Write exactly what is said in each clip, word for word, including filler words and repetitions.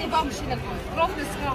dam și de rog de scrap.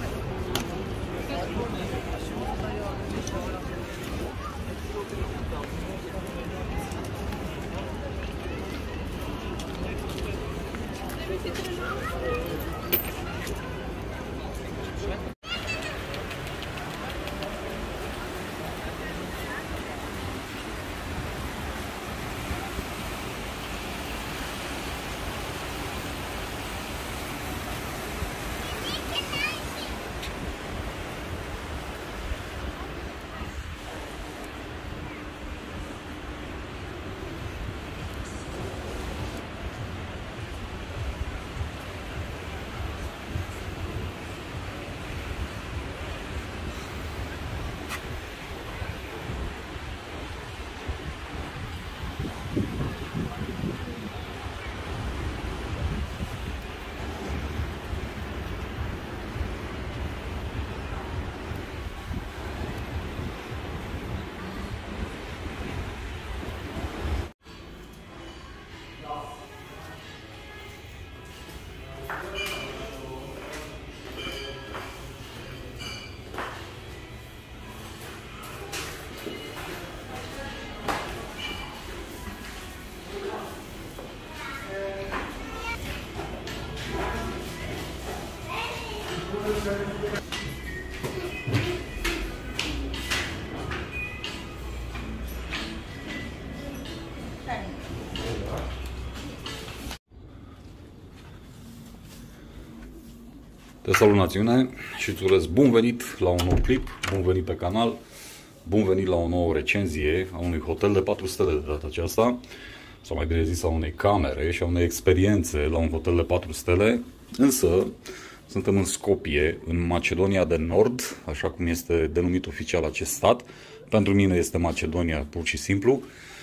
Te salut, națiune, și îți urez bun venit la un nou clip, bun venit pe canal, bun venit la o nouă recenzie a unui hotel de patru stele de data aceasta, sau mai bine zis a unei camere și a unei experiențe la un hotel de patru stele, însă suntem în Skopje, în Macedonia de Nord, așa cum este denumit oficial acest stat. Pentru mine este Macedonia, pur și simplu.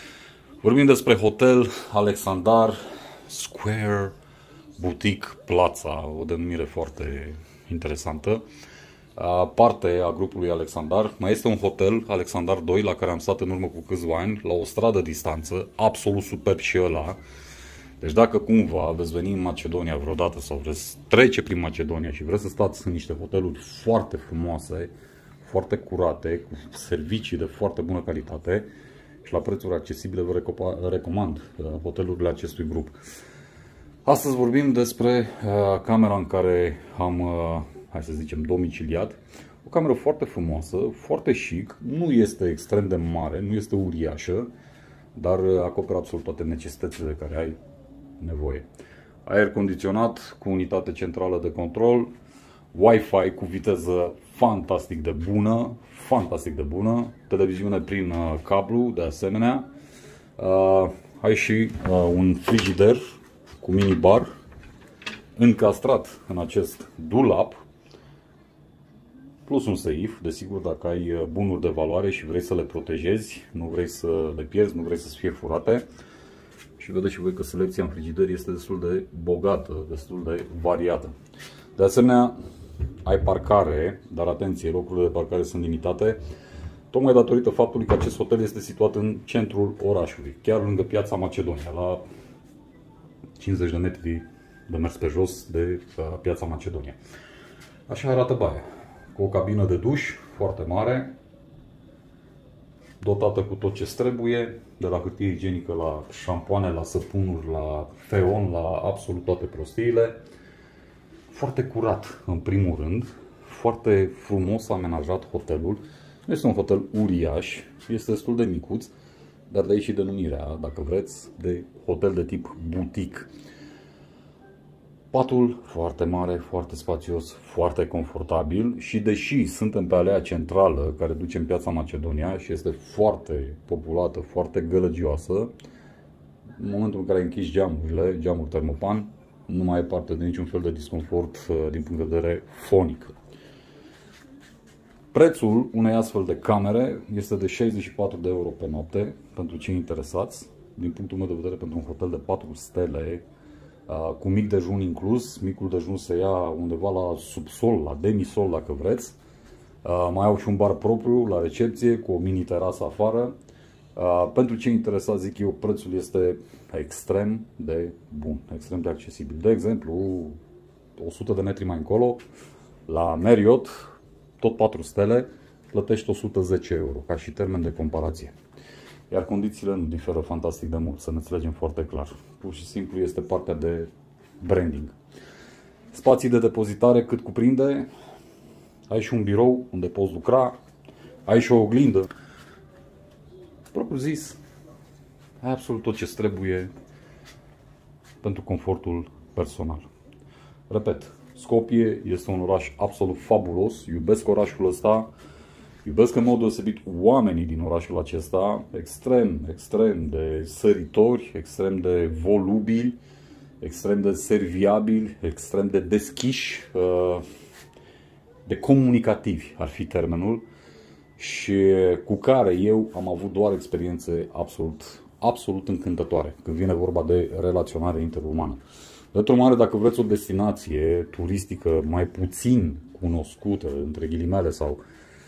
Vorbim despre Hotel Alexandar Square Boutique Plaza, o denumire foarte interesantă. Parte a grupului Alexandar. Mai este un hotel, Alexandar doi, la care am stat în urmă cu câțiva ani, la o stradă distanță, absolut superb și ăla. Deci dacă cumva veți veni în Macedonia vreodată sau vreți trece prin Macedonia și vreți să stați în niște hoteluri foarte frumoase, foarte curate, cu servicii de foarte bună calitate și la prețuri accesibile, vă recomand hotelurile acestui grup. Astăzi vorbim despre uh, camera în care am, uh, hai să zicem, domiciliat. O cameră foarte frumoasă, foarte chic, nu este extrem de mare, nu este uriașă, dar acoperă absolut toate necesitățile de care ai nevoie. Aer condiționat cu unitate centrală de control, Wi-Fi cu viteză fantastic de bună, fantastic de bună, televiziune prin uh, cablu de asemenea. Uh, ai și uh, un frigider cu minibar încastrat în acest dulap, plus un seif, desigur, dacă ai bunuri de valoare și vrei să le protejezi, nu vrei să le pierzi, nu vrei să fie furate. Și vedeți și voi că selecția în frigider este destul de bogată, destul de variată. De asemenea, ai parcare, dar atenție, locurile de parcare sunt limitate, tocmai datorită faptului că acest hotel este situat în centrul orașului, chiar lângă Piața Macedonia, la cincizeci de metri de mers pe jos de Piața Macedonia. Așa arată baia, cu o cabină de duș foarte mare, dotată cu tot ce trebuie, de la hârtie igienică la șampoane, la săpunuri, la feon, la absolut toate prostiile. Foarte curat, în primul rând, foarte frumos amenajat hotelul. Nu este un hotel uriaș, este destul de micuț, dar de aici și denumirea, dacă vreți, de hotel de tip boutique. Patul foarte mare, foarte spațios, foarte confortabil și deși suntem pe alea centrală care duce în Piața Macedonia și este foarte populată, foarte gălăgioasă, în momentul în care închiși geamurile, geamuri termopan, nu mai ai parte de niciun fel de disconfort din punct de vedere fonic. Prețul unei astfel de camere este de șaizeci și patru de euro pe noapte pentru cei interesați. Din punctul meu de vedere, pentru un hotel de patru stele, cu mic dejun inclus, micul dejun se ia undeva la subsol, la demisol dacă vreți. Mai au și un bar propriu la recepție cu o mini terasă afară. Pentru cei interesați, zic eu, prețul este extrem de bun, extrem de accesibil. De exemplu, o sută de metri mai încolo, la Marriott, tot patru stele, plătești o sută zece euro, ca și termen de comparație. Iar condițiile nu diferă fantastic de mult, să ne înțelegem foarte clar. Pur și simplu este partea de branding. Spații de depozitare cât cuprinde, ai și un birou unde poți lucra, ai și o oglindă. Propriu zis, ai absolut tot ce trebuie pentru confortul personal. Repet, Skopje este un oraș absolut fabulos, iubesc orașul ăsta, iubesc în mod deosebit oamenii din orașul acesta, extrem, extrem de săritori, extrem de volubili, extrem de serviabili, extrem de deschiși, de comunicativi ar fi termenul, și cu care eu am avut doar experiențe absolut, absolut încântătoare când vine vorba de relaționare interumană. De urmare, dacă vreți o destinație turistică mai puțin cunoscută, între ghilimele, sau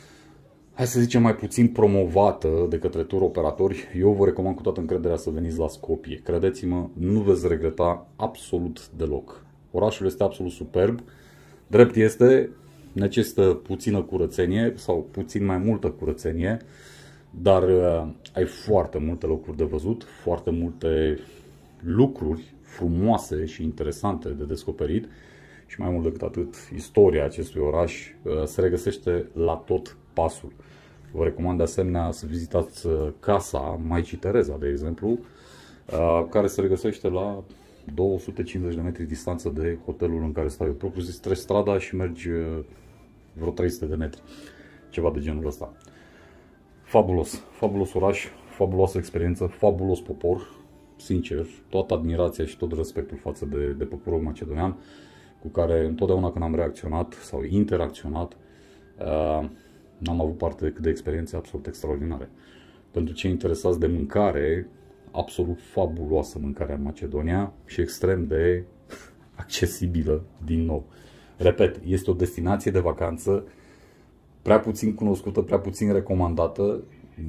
hai să zicem mai puțin promovată de către tur operatori, eu vă recomand cu toată încrederea să veniți la Skopje. Credeți-mă, nu veți regreta absolut deloc. Orașul este absolut superb, drept este, necesită puțină curățenie sau puțin mai multă curățenie, dar uh, ai foarte multe locuri de văzut, foarte multe lucruri frumoase și interesante de descoperit și mai mult decât atât, istoria acestui oraș uh, se regăsește la tot pasul. Vă recomand de asemenea să vizitați casa Maicii Tereza, de exemplu, uh, care se regăsește la două sute cincizeci de metri distanță de hotelul în care stau eu. Propriu zis, treci strada și mergi uh, vreo trei sute de metri, ceva de genul ăsta. Fabulos, fabulos oraș, fabuloasă experiență, fabulos popor, sincer, toată admirația și tot respectul față de, de poporul macedonian, cu care întotdeauna când am reacționat sau interacționat, uh, n-am avut parte decât de experiențe absolut extraordinare. Pentru cei interesați de mâncare, absolut fabuloasă mâncarea în Macedonia și extrem de accesibilă din nou. Repet, este o destinație de vacanță prea puțin cunoscută, prea puțin recomandată.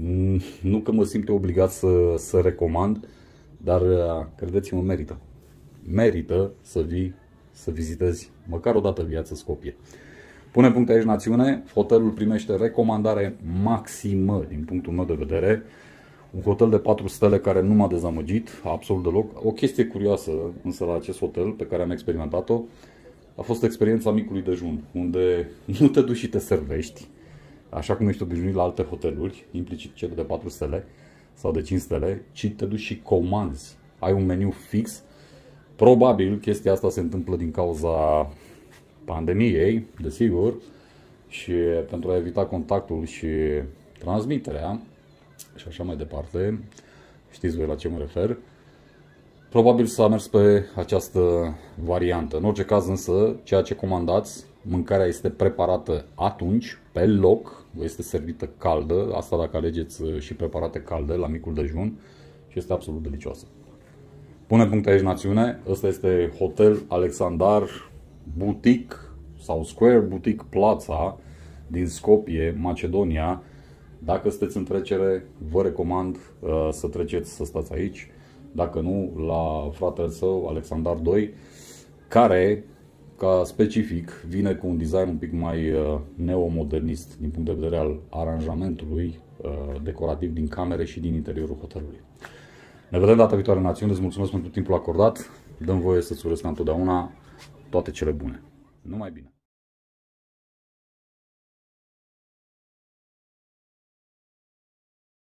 Nu că mă simt obligat să, să recomand, dar credeți-mă, merită. Merită să vii, să vizitezi măcar o dată în viață Skopje. Pune punct aici, națiune. Hotelul primește recomandare maximă din punctul meu de vedere. Un hotel de patru stele care nu m-a dezamăgit absolut deloc. O chestie curioasă însă la acest hotel pe care am experimentat-o a fost experiența micului dejun, unde nu te duci și te servești, așa cum ești obișnuit la alte hoteluri, implicit cele de patru stele sau de cinci stele, ci te duci și comanzi. Ai un meniu fix. Probabil chestia asta se întâmplă din cauza pandemiei, desigur, și pentru a evita contactul și transmiterea și așa mai departe. Știți voi la ce mă refer. Probabil s-a mers pe această variantă. În orice caz însă, ceea ce comandați, mâncarea este preparată atunci, pe loc, vă este servită caldă, asta dacă alegeți și preparate calde la micul dejun, și este absolut delicioasă. Pune punct aici, națiune. Ăsta este Hotel Alexandar Boutique sau Square Boutique Plaza din Skopje, Macedonia. Dacă sunteți în trecere, vă recomand uh, să treceți să stați aici. Dacă nu, la fratele său, Alexandar doi, care, ca specific, vine cu un design un pic mai uh, neomodernist din punct de vedere al aranjamentului uh, decorativ din camere și din interiorul hotelului. Ne vedem data viitoare, națiune. Îți mulțumesc pentru timpul acordat. Dăm voie să-ți urez ca întotdeauna toate cele bune. Numai bine!